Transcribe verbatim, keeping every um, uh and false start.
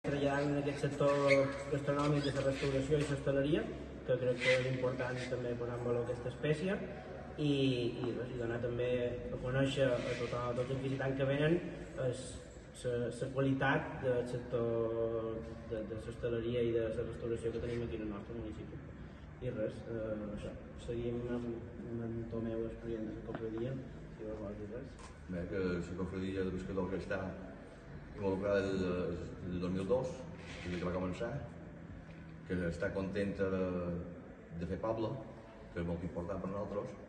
treballant en aquest sector gastronòmic de la restauració i l'hostaleria, que crec que és important també posar en valor aquesta espècie i, i, res, i donar també a conèixer a, tot, a tots els visitants que venen la qualitat del sector de, de l'hostaleria i de la restauració que tenim aquí en el nostre municipi. I res, eh, això, seguim amb, amb en Tomeu explicant de la cofradia, si vos vols dir res. Bé, que la cofradia de pescadors que està involucrada des del dos mil dos, des que va començar, que està contenta de, de fer poble, que és molt important per nosaltres,